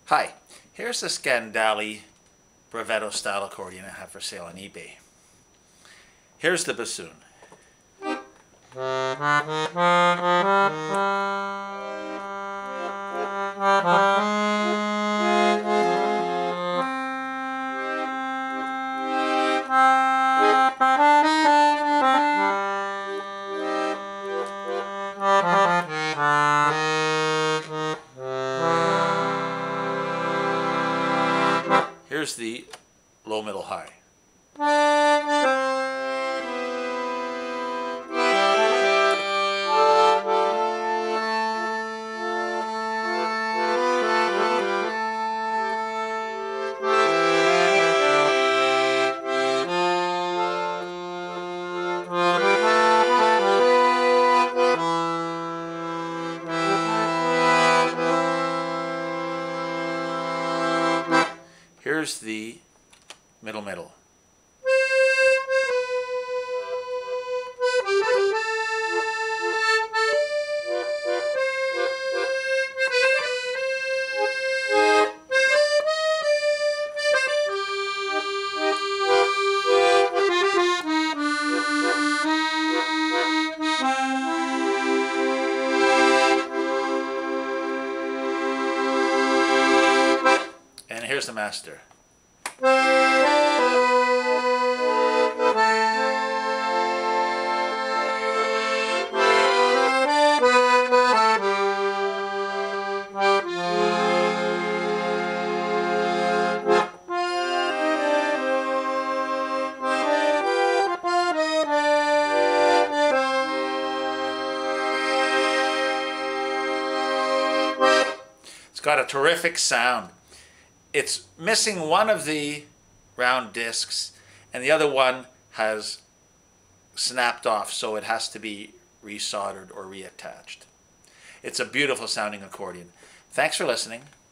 Hi, here's the Scandali Brevetto style accordion I have for sale on eBay. Here's the bassoon. Here's the low, middle, high. Here's the middle, middle. And here's the master. It's got a terrific sound. It's missing one of the round discs and the other one has snapped off, so it has to be resoldered or reattached. It's a beautiful sounding accordion. Thanks for listening.